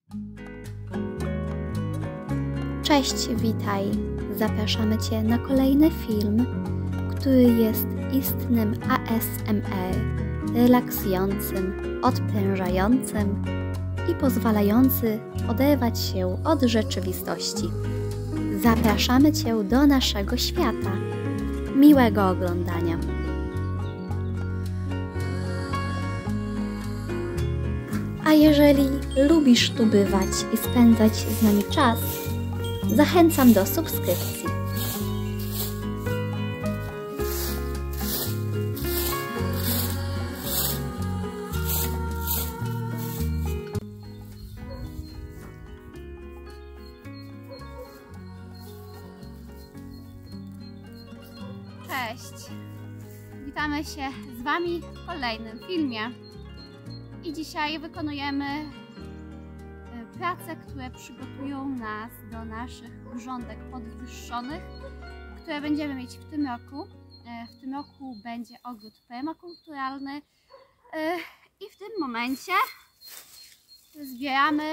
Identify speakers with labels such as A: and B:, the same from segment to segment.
A: Cześć, witaj! Zapraszamy Cię na kolejny film, który jest istnym ASMR, relaksującym, odprężającym i pozwalający oderwać się od rzeczywistości. Zapraszamy Cię do naszego świata. Miłego oglądania! A jeżeli lubisz tu bywać i spędzać z nami czas, zachęcam do subskrypcji.
B: Cześć! Witamy się z Wami w kolejnym filmie. I dzisiaj wykonujemy prace, które przygotują nas do naszych grządek podwyższonych, które będziemy mieć w tym roku. W tym roku będzie ogród permakulturalny i w tym momencie zbieramy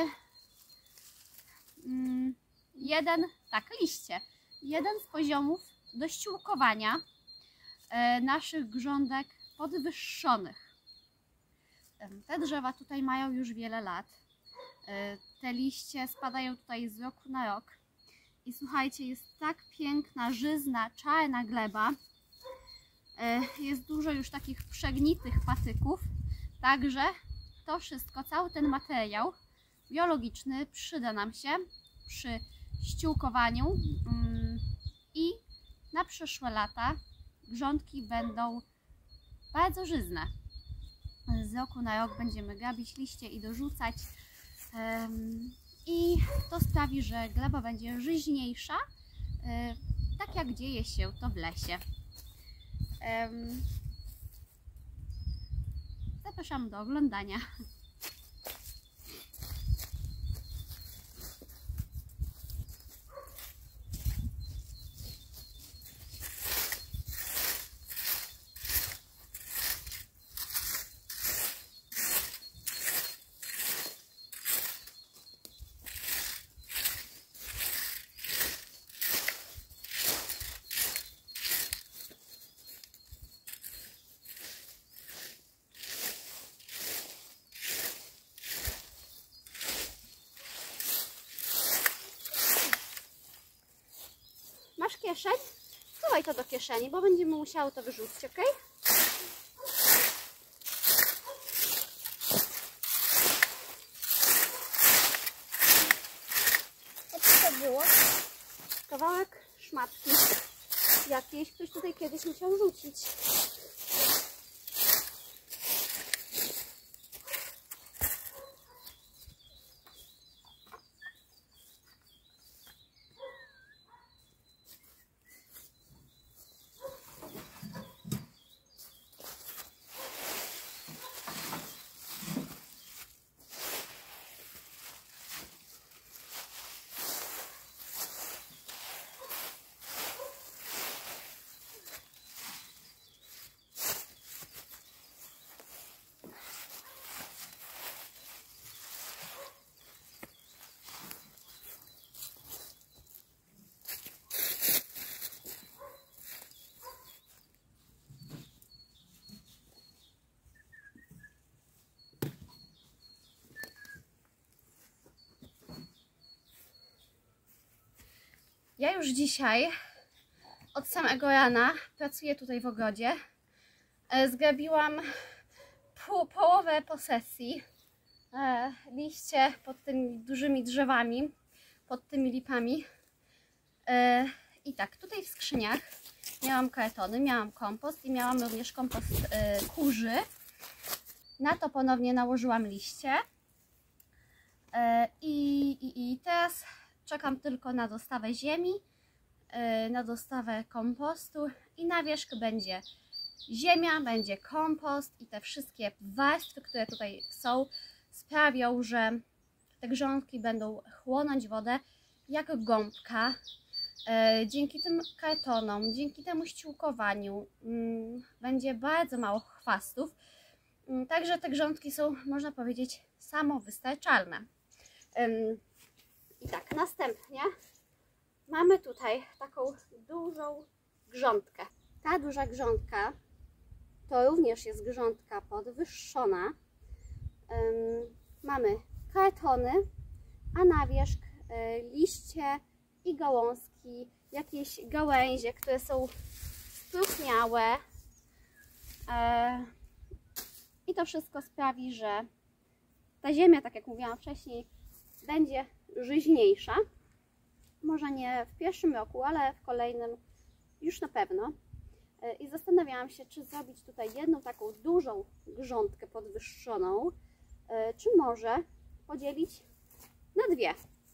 B: liście. Jeden z poziomów do ściółkowania naszych grządek podwyższonych. Te drzewa tutaj mają już wiele lat. Te liście spadają tutaj z roku na rok. I słuchajcie, jest tak piękna, żyzna, czarna gleba. Jest dużo już takich przegnitych patyków. Także to wszystko, cały ten materiał biologiczny przyda nam się przy ściółkowaniu i na przyszłe lata grządki będą bardzo żyzne. Z roku na rok będziemy grabić liście i dorzucać i to sprawi, że gleba będzie żyźniejsza, tak jak dzieje się to w lesie. Zapraszam do oglądania. Masz kieszeń? Schowaj to do kieszeni, bo będziemy musiały to wyrzucić, ok? Co to było? Kawałek szmatki jakiejś, ktoś tutaj kiedyś musiał rzucić. Ja już dzisiaj od samego rana pracuję tutaj w ogrodzie. Zgrabiłam połowę posesji. Liście pod tymi dużymi drzewami, pod tymi lipami. I tak, tutaj w skrzyniach miałam kartony, miałam kompost i miałam również kompost kurzy. Na to ponownie nałożyłam liście. I teraz czekam tylko na dostawę ziemi, na dostawę kompostu i na wierzch będzie ziemia, będzie kompost i te wszystkie warstwy, które tutaj są, sprawią, że te grządki będą chłonąć wodę jak gąbka. Dzięki tym kartonom, dzięki temu ściółkowaniu będzie bardzo mało chwastów. Także te grządki są, można powiedzieć, samowystarczalne. I tak, następnie mamy tutaj taką dużą grządkę. Ta duża grządka to również jest grządka podwyższona. Mamy kaetony, a na wierzch liście i gałązki, jakieś gałęzie, które są spróchniałe. I to wszystko sprawi, że ta ziemia, tak jak mówiłam wcześniej, będzie żyźniejsza. Może nie w pierwszym roku, ale w kolejnym już na pewno. I zastanawiałam się, czy zrobić tutaj jedną taką dużą grządkę podwyższoną, czy może podzielić na dwie.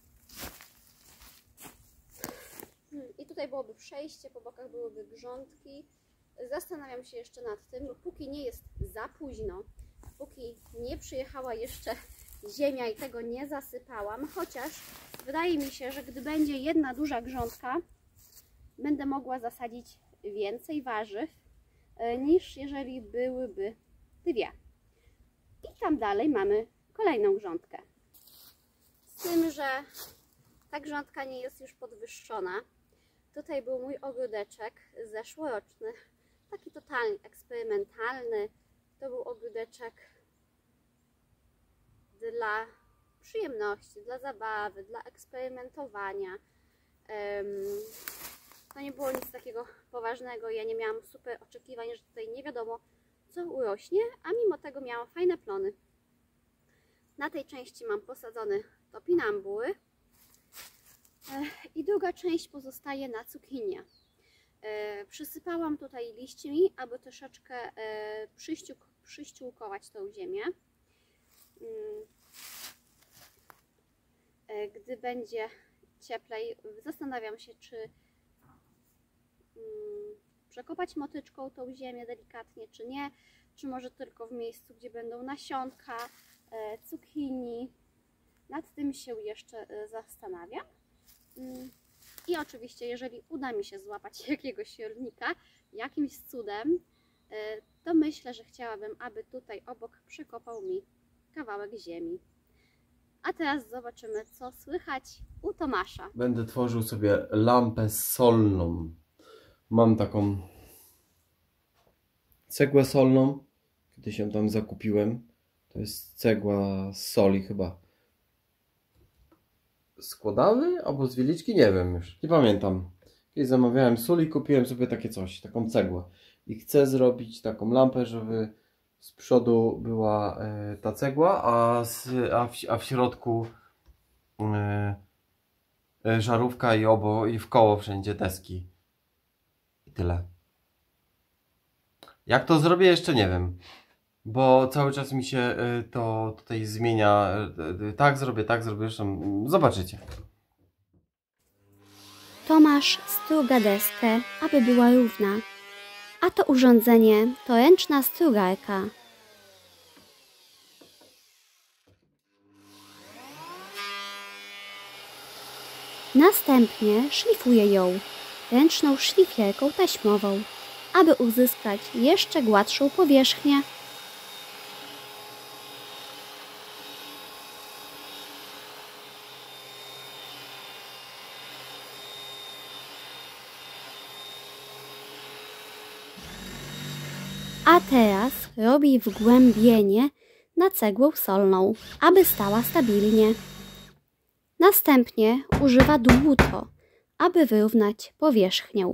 B: I tutaj byłoby przejście, po bokach byłyby grządki. Zastanawiam się jeszcze nad tym, póki nie jest za późno, póki nie przyjechała jeszcze ziemia i tego nie zasypałam, chociaż wydaje mi się, że gdy będzie jedna duża grządka, będę mogła zasadzić więcej warzyw, niż jeżeli byłyby dwie. I tam dalej mamy kolejną grządkę. Z tym, że ta grządka nie jest już podwyższona. Tutaj był mój ogródeczek zeszłoroczny, taki totalnie eksperymentalny. To był ogródeczek dla przyjemności, dla zabawy, dla eksperymentowania. To nie było nic takiego poważnego. Ja nie miałam super oczekiwań, że tutaj nie wiadomo co urośnie, a mimo tego miałam fajne plony. Na tej części mam posadzony topinambury i druga część pozostaje na cukinię. Przysypałam tutaj liśćmi, aby troszeczkę przyściółkować tą ziemię. Gdy będzie cieplej, zastanawiam się, czy przekopać motyczką tą ziemię delikatnie, czy nie, czy może tylko w miejscu, gdzie będą nasionka cukinii. Nad tym się jeszcze zastanawiam. I oczywiście, jeżeli uda mi się złapać jakiegoś rolnika jakimś cudem, to myślę, że chciałabym, aby tutaj obok przekopał mi kawałek ziemi. A teraz zobaczymy, co słychać u Tomasza.
C: Będę tworzył sobie lampę solną. Mam taką cegłę solną. Kiedyś ją tam zakupiłem. To jest cegła z soli chyba. Składały albo z wieliczki? Nie wiem już. Nie pamiętam. Kiedyś zamawiałem sól i kupiłem sobie takie coś. Taką cegłę. I chcę zrobić taką lampę, żeby z przodu była ta cegła, a w środku żarówka i w koło wszędzie deski. I tyle. Jak to zrobię, jeszcze nie wiem. Bo cały czas mi się to tutaj zmienia. Tak zrobię, zresztą zobaczycie.
A: Tomasz struga deskę, aby była równa, a to urządzenie to ręczna strugarka. Następnie szlifuje ją ręczną szlifierką taśmową, aby uzyskać jeszcze gładszą powierzchnię. A teraz robi wgłębienie na cegłę solną, aby stała stabilnie. Następnie używa dłuto, aby wyrównać powierzchnię.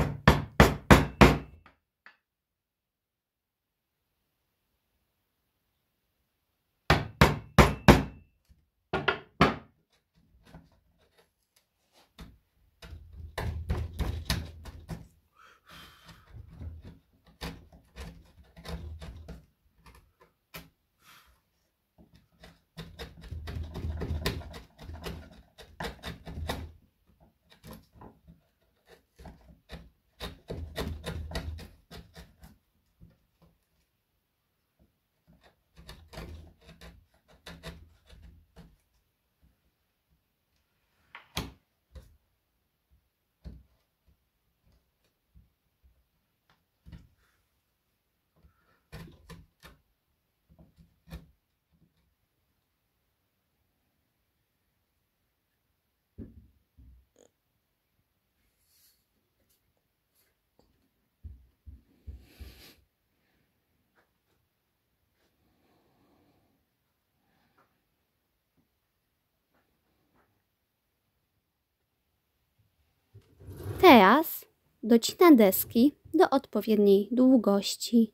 A: Teraz docina deski do odpowiedniej długości.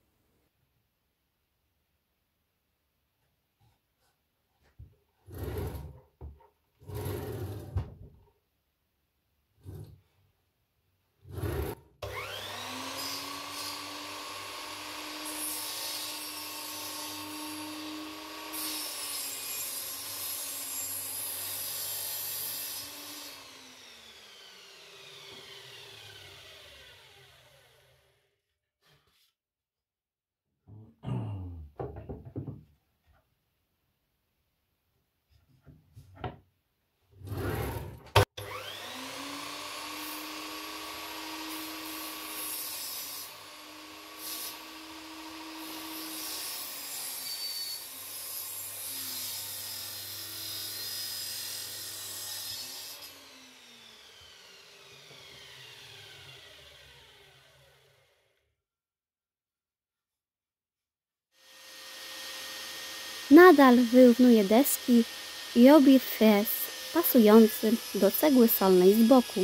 A: Nadal wyrównuje deski i robi frez pasujący do cegły solnej z boku.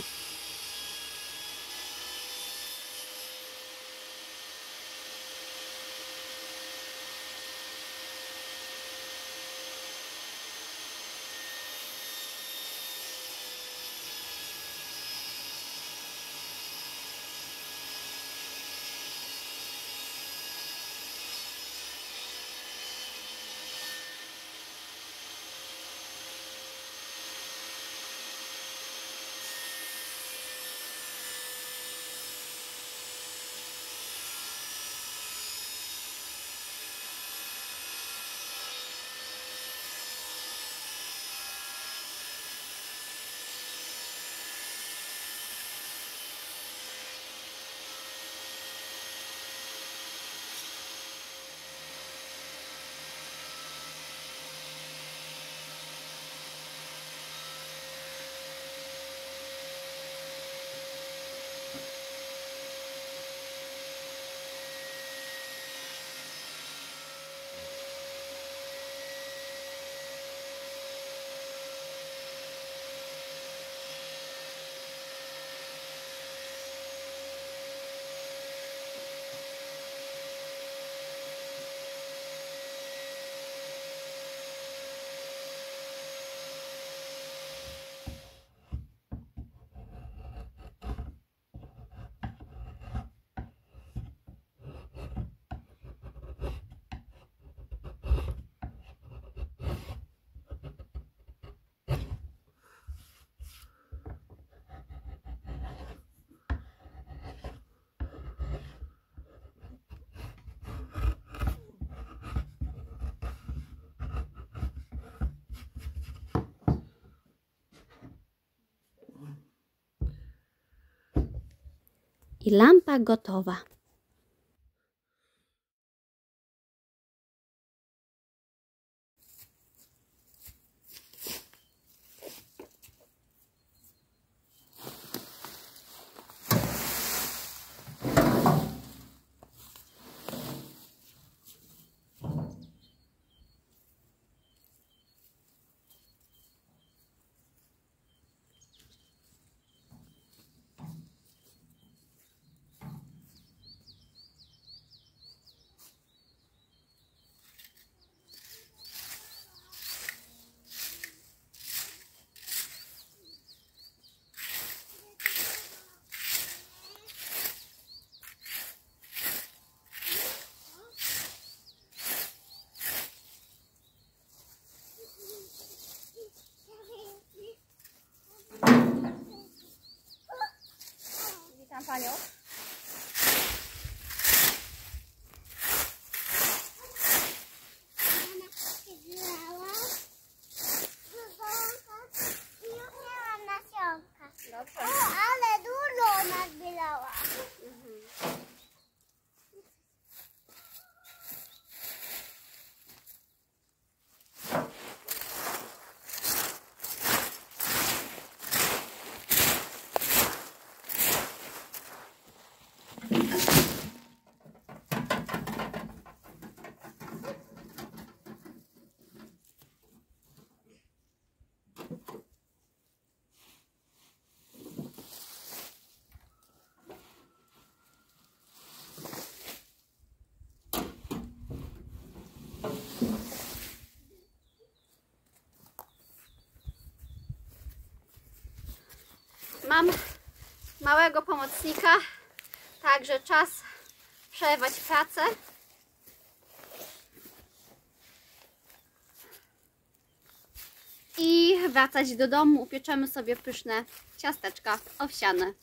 A: I lampa gotowa.
B: Witam Panią. Dobrze.
D: Ale dużo nazbierała.
B: Mam małego pomocnika, także czas przerwać pracę. I wracać do domu. Upieczemy sobie pyszne ciasteczka owsiane.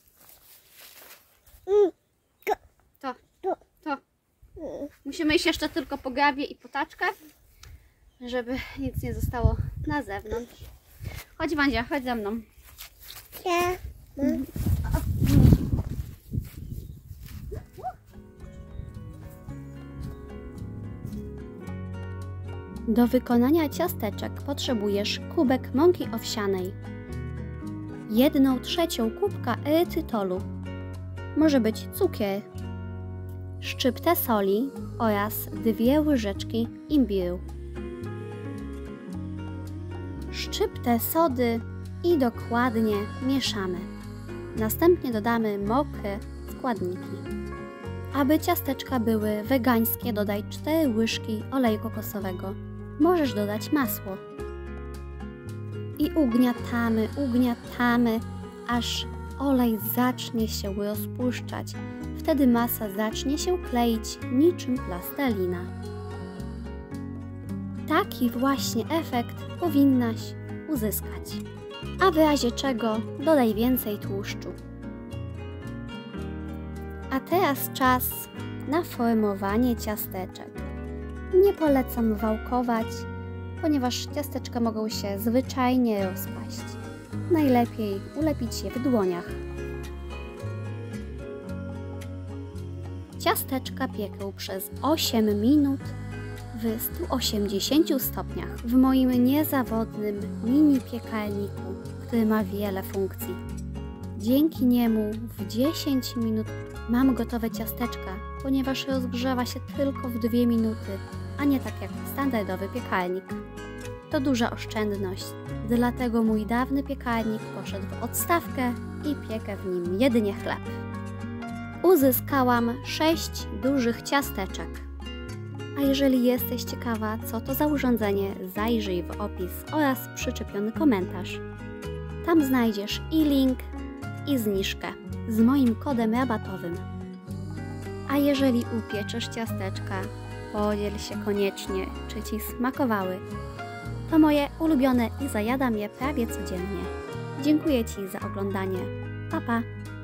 B: To. Musimy iść jeszcze tylko po grabie i po taczkę, żeby nic nie zostało na zewnątrz. Chodź Wandzia, chodź ze mną.
A: Do wykonania ciasteczek potrzebujesz kubek mąki owsianej, 1/3 kubka erytrytolu, może być cukier, szczyptę soli oraz 2 łyżeczki imbiru, szczyptę sody i dokładnie mieszamy. Następnie dodamy mokre składniki. Aby ciasteczka były wegańskie, dodaj 4 łyżki oleju kokosowego. Możesz dodać masło. I ugniatamy, aż olej zacznie się rozpuszczać. Wtedy masa zacznie się kleić niczym plastelina. Taki właśnie efekt powinnaś uzyskać. A w razie czego dodaj więcej tłuszczu. A teraz czas na formowanie ciasteczek. Nie polecam wałkować, ponieważ ciasteczka mogą się zwyczajnie rozpaść. Najlepiej ulepić je w dłoniach. Ciasteczka piekę przez 8 minut w 180 stopniach w moim niezawodnym mini piekarniku, który ma wiele funkcji. Dzięki niemu w 10 minut mam gotowe ciasteczka, ponieważ rozgrzewa się tylko w 2 minuty, a nie tak jak standardowy piekarnik. To duża oszczędność, dlatego mój dawny piekarnik poszedł w odstawkę i piekę w nim jedynie chleb. Uzyskałam 6 dużych ciasteczek. A jeżeli jesteś ciekawa, co to za urządzenie, zajrzyj w opis oraz przyczepiony komentarz. Tam znajdziesz i link, i zniżkę z moim kodem rabatowym. A jeżeli upieczesz ciasteczka, podziel się koniecznie, czy Ci smakowały. To moje ulubione i zajadam je prawie codziennie. Dziękuję Ci za oglądanie. Pa, pa!